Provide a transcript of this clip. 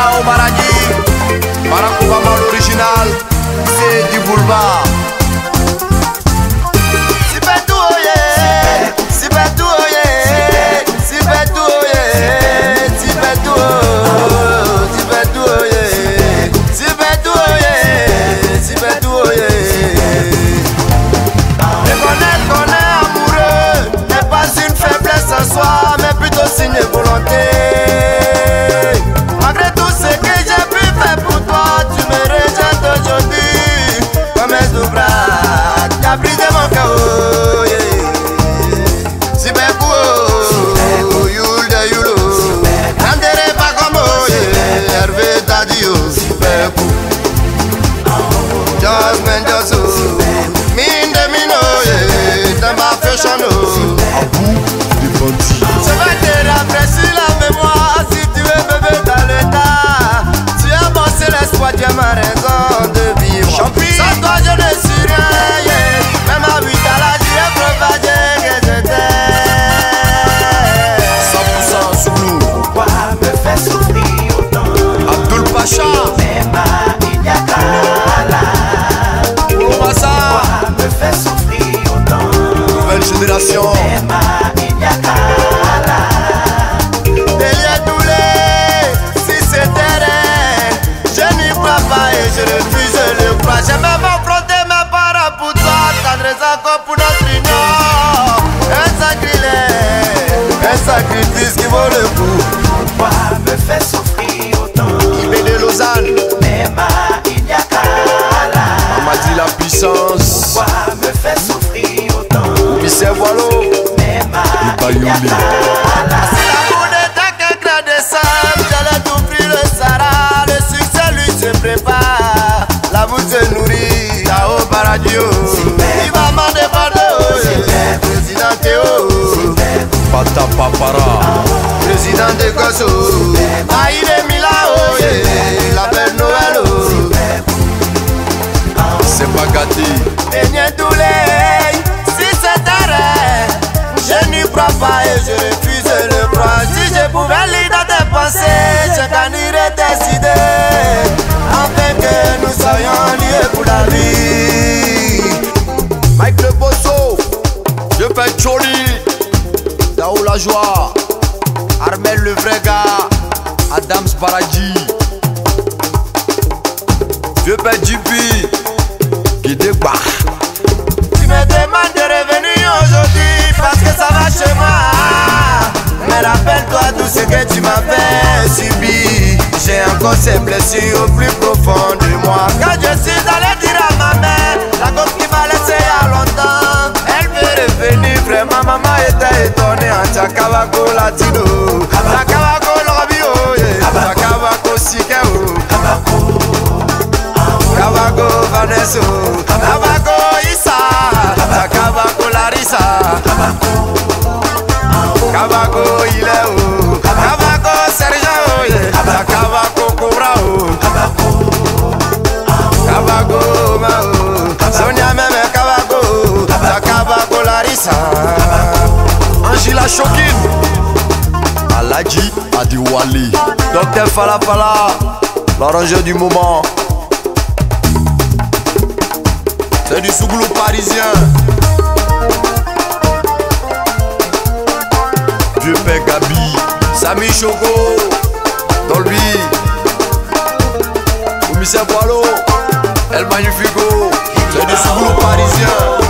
Tao Maradi, Barack Obama l'original, c'est du boulevard. Mais plutôt signe volonté. Malgré tout ce que j'ai pu faire pour toi, tu me rejettes aujourd'hui comme un ouvrage. T'as brisé mon chaos, yeah. Super cool, you'll de you'lo. N'enterrez pas comme yeah. Hervé t'a dit super cool. Just man just mine de mino, yeah. T'as ma fashion, je vais te rafraîchir la mémoire si tu veux bébé dans l'état. Tu as bossé l'espoir, tu as ma raison de vivre. Champi, sans toi je ne suis rien, yeah. Même à 8 à la j'ai propagé que j'étais 100% Zoulou. Pourquoi me faire souffrir autant? Abdul Pacha, Nema Inyakala. Pourquoi me faire souffrir autant? nouvelle génération. Nema Inyakala. Si c'était vrai, je n'y crois pas et je refuse le croire. J'ai même affronté mes parents pour toi, tendresse encore pour notre union. Un sacrifice qui vaut le coup. Pourquoi me faire souffrir autant? Ibé de Lausanne, Nema Inyakala. on m'a dit la puissance. Pourquoi me faire souffrir autant? Michel Voilo, Nema Bayoli. Inyakala. Si l'amour n'était qu'un grain de sable, j'allais t'ouvrir le Sahara. Le succès lui se prépare, l'amour se nourrit. Tao Baradio, il va m'en défendre. Président Théo, Pata Papara, président de Koso, Aïe Milao, la belle Noël. c'est pas gâté. Beignet Doulé, si c'est vrai, je n'y crois pas et je refuse le croire. Si je pouvais lire dans tes pensées, je gagnerais tes idées, afin que nous soyons liés pour la vie. Mike Le Bosso, je fais Jolie, Tao la joie, Armel le vrai gars, Adams Paradis, je fais JP, Guidé Bah. Tu me demandes de revenir aujourd'hui parce que ça va chez moi. Mais rappelle-toi tout ce que tu m'as fait subir. J'ai encore ces blessures au plus profond de moi. Quand je suis allé dire à ma mère la gosse qui m'a laissé il y a longtemps, elle veut revenir. Vraiment maman était étonnée en Chakavako Latino, Chakavako Lorabio, Chakavako Sikeo, Chakavako Vanessa, Chakavako Issa, Chakavako Larissa, Chakavako Ileo, Chakavako Sergio, Chakavako Kobrao, Chakavako Mao, Sonia Meme Chakavako, Chakavako Larissa, Angela Chokin, Aladji Adiwali, Docteur Falafala, l'arrangeur du moment. C'est du Sougoulou parisien. Vieux père Gabi, Sami Choco, Dolby, Michel Voilo, El Magnifico. C'est du Sougoulou parisien.